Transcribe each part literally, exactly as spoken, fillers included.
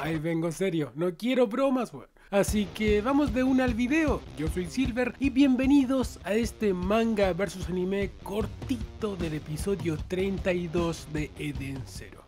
ahí vengo serio, no quiero bromas, weón. Así que vamos de una al video. Yo soy Silver y bienvenidos a este manga versus anime cortito del episodio treinta y dos de Eden Zero.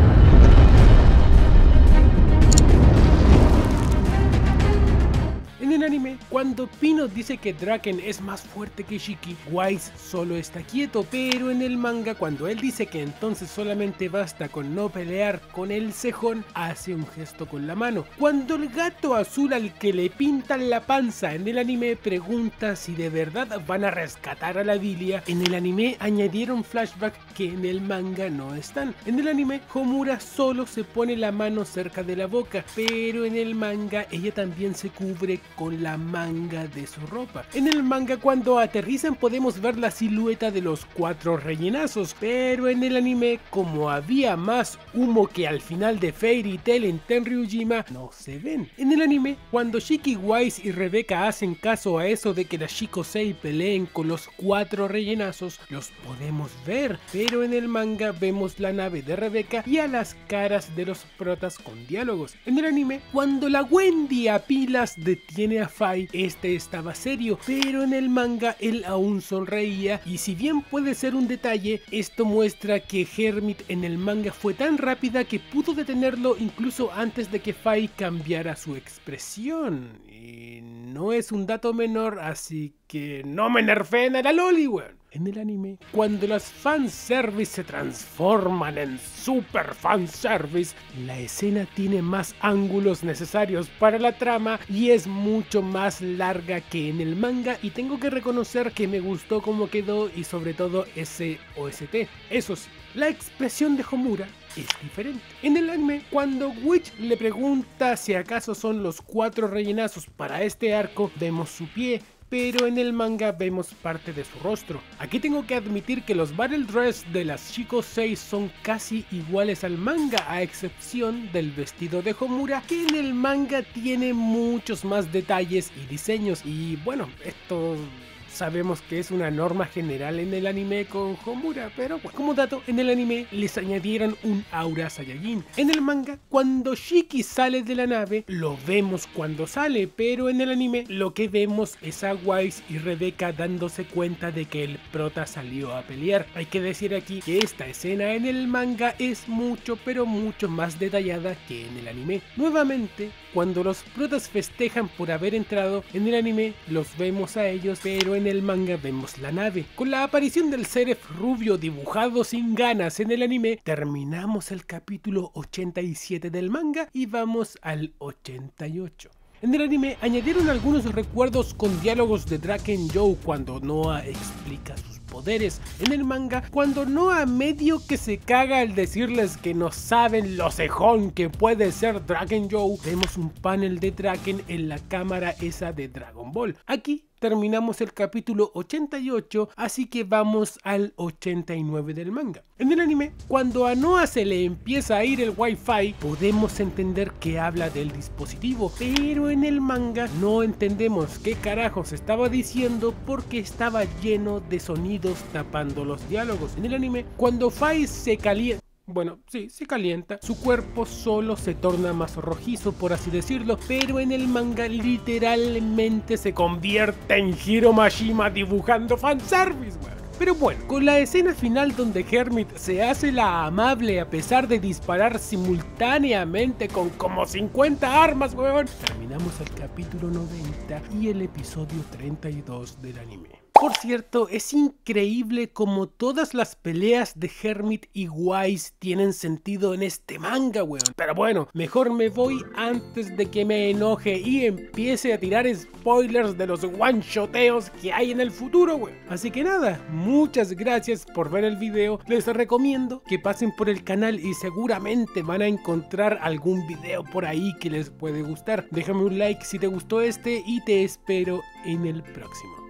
En el anime, cuando Pino dice que Draken es más fuerte que Shiki, Wise solo está quieto, pero en el manga, cuando él dice que entonces solamente basta con no pelear con el cejón, hace un gesto con la mano. Cuando el gato azul al que le pintan la panza en el anime pregunta si de verdad van a rescatar a la Vilia, en el anime añadieron flashbacks que en el manga no están. En el anime, Homura solo se pone la mano cerca de la boca, pero en el manga ella también se cubre con la manga de su ropa. En el manga, cuando aterrizan podemos ver la silueta de los cuatro rellenazos, pero en el anime, como había más humo que al final de Fairy Tail en Tenryujima, no se ven. En el anime, cuando Shiki, Wise y Rebecca hacen caso a eso de que las Shikosei peleen con los cuatro rellenazos, los podemos ver, pero en el manga vemos la nave de Rebecca y a las caras de los protas con diálogos. En el anime, cuando la Wendy a pilas detiene a Fai, este estaba serio, pero en el manga él aún sonreía, y si bien puede ser un detalle, esto muestra que Hermit en el manga fue tan rápida que pudo detenerlo incluso antes de que Fai cambiara su expresión. Y no es un dato menor, así que no me nerfeen a la loli, weón. En el anime, cuando los fanservice se transforman en super fanservice, la escena tiene más ángulos necesarios para la trama y es mucho más larga que en el manga, y tengo que reconocer que me gustó cómo quedó y sobre todo ese O S T. Eso sí, la expresión de Homura es diferente. En el anime, cuando Witch le pregunta si acaso son los cuatro rellenazos para este arco, vemos su pie, pero en el manga vemos parte de su rostro. Aquí tengo que admitir que los battle dress de las Shikosei son casi iguales al manga, a excepción del vestido de Homura, que en el manga tiene muchos más detalles y diseños, y bueno, esto sabemos que es una norma general en el anime con Homura, pero bueno, como dato, en el anime les añadieron un aura Saiyajin. En el manga, cuando Shiki sale de la nave, lo vemos cuando sale, pero en el anime lo que vemos es a Wise y Rebecca dándose cuenta de que el prota salió a pelear. Hay que decir aquí que esta escena en el manga es mucho, pero mucho más detallada que en el anime. Nuevamente, cuando los protas festejan por haber entrado, en el anime los vemos a ellos, pero en En el manga vemos la nave. Con la aparición del Seraph rubio dibujado sin ganas en el anime, terminamos el capítulo ochenta y siete del manga y vamos al ochenta y ocho. En el anime añadieron algunos recuerdos con diálogos de Draken Joe cuando Noah explica sus poderes. En el manga, cuando Noah medio que se caga al decirles que no saben lo cejón que puede ser Draken Joe, vemos un panel de Draken en la cámara esa de Dragon Ball. Aquí terminamos el capítulo ochenta y ocho, así que vamos al ochenta y nueve del manga. En el anime, cuando a Noah se le empieza a ir el wifi, podemos entender que habla del dispositivo, pero en el manga no entendemos qué carajos estaba diciendo porque estaba lleno de sonidos tapando los diálogos. En el anime, cuando Fai se calienta, Bueno, sí, se calienta, su cuerpo solo se torna más rojizo, por así decirlo, pero en el manga literalmente se convierte en Hiro Mashima dibujando fanservice, weón. Pero bueno, con la escena final donde Hermit se hace la amable a pesar de disparar simultáneamente con como cincuenta armas, weón, terminamos el capítulo noventa y el episodio treinta y dos del anime. Por cierto, es increíble como todas las peleas de Hermit y Wise tienen sentido en este manga, weón. Pero bueno, mejor me voy antes de que me enoje y empiece a tirar spoilers de los one-shoteos que hay en el futuro, weón. Así que nada, muchas gracias por ver el video. Les recomiendo que pasen por el canal y seguramente van a encontrar algún video por ahí que les puede gustar. Déjame un like si te gustó este y te espero en el próximo.